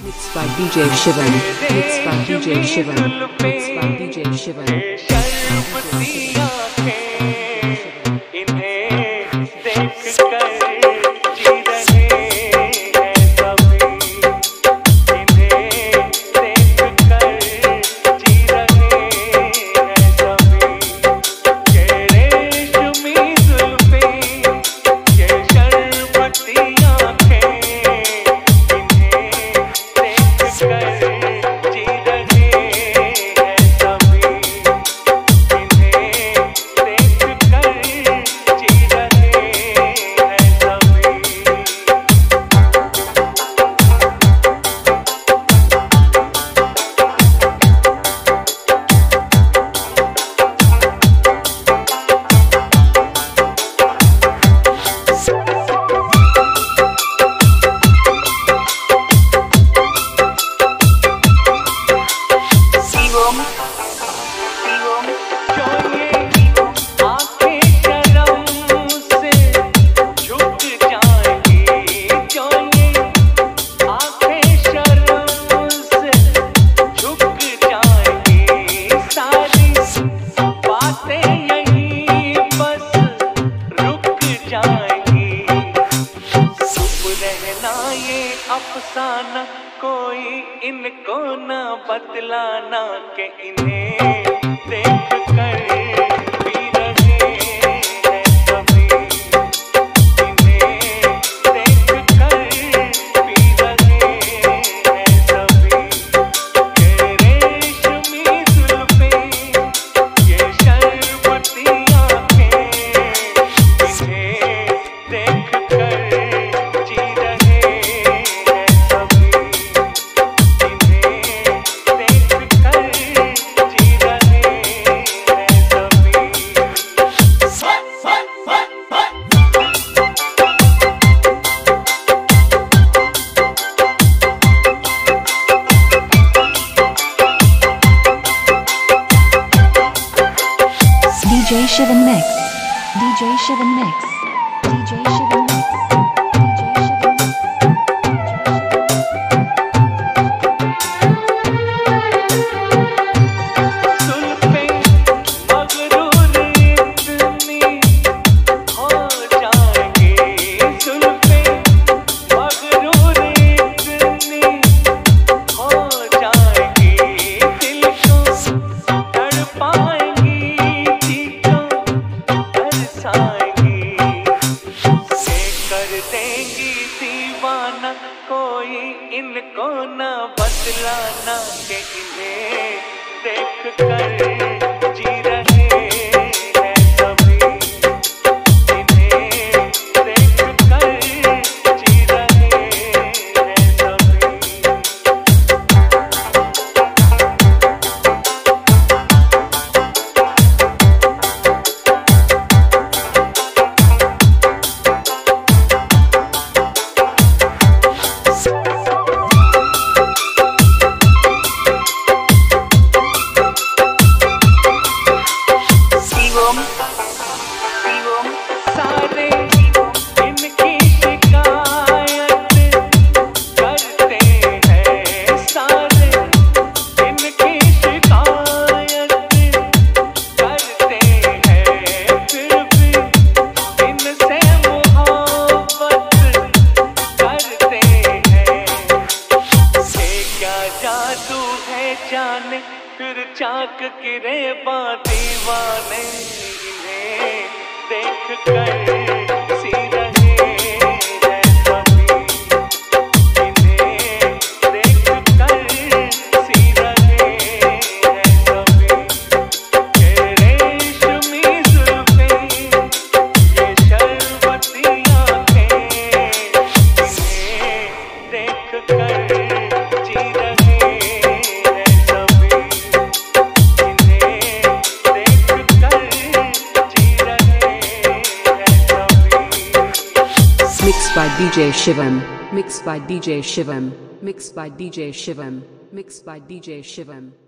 Mixed by DJ Shivam. Mixed by DJ Shivam. Mixed by DJ Shivam. अफसाना कोई इनको न बतलाना के इन्हें देख कर भी रहे हैं सभी, इन्हें देख कर भी रहे हैं सभी। ये रेशमी जुल्फें, ये शरबती आँखें, इन्हें देख कर जी रहे DJ Shivam Mix. DJ Shivam Mix. DJ Shivam Mix. कोई इनको न बतलाना के इन्हें देख कर जी रहे हैं सभी, इन्हें देख कर जी रहे हैं सभी। सारे इनकी शिकायत करते हैं, सारे इनकी शिकायत करते हैं, फिर भी इनसे मोहब्बत करते हैं। ये क्या जादू है जाने, फिर चाक गिरे दीवाने, इन्हें देख कर सी रहे हैं सभी, इन्हें देख कर सी रहे हैं सभी। ये रेशमी जुल्फें, ये शरबती आँखें, इन्हें देख कर जी रहे हैं सभी, इन्हें देख कर जी रहे हैं सभी। Mixed by DJ Shivam. Mixed by DJ Shivam. Mixed by DJ Shivam. Mixed by DJ Shivam.